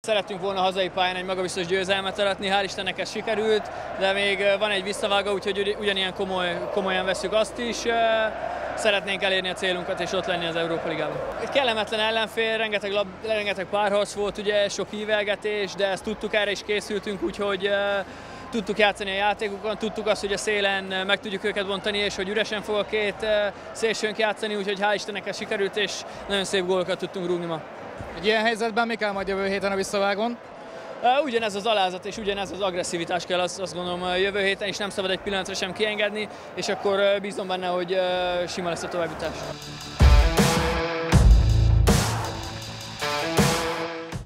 szerettünk volna hazai pályán egy magabiztos győzelmet aratni, hál' Istennek ez sikerült, de még van egy visszavágó, úgyhogy ugyanilyen komolyan vesszük azt is. Szeretnénk elérni a célunkat és ott lenni az Európa Ligában. Egy kellemetlen ellenfél, rengeteg párharc volt, ugye, sok ívelgetés, de ezt tudtuk, erre is készültünk, úgyhogy tudtuk játszani a játékukon, tudtuk azt, hogy a szélen meg tudjuk őket bontani, és hogy üresen fog a két szélsőnk játszani, úgyhogy hál' Istennek ez sikerült, és nagyon szép gólokat tudtunk rúgni ma. Egy ilyen helyzetben mi kell majd jövő héten a visszavágón? Ugyanez az alázat és ugyanez az agresszivitás kell, azt gondolom, jövő héten is nem szabad egy pillanatra sem kiengedni, és akkor bízom benne, hogy sima lesz a továbbjutás.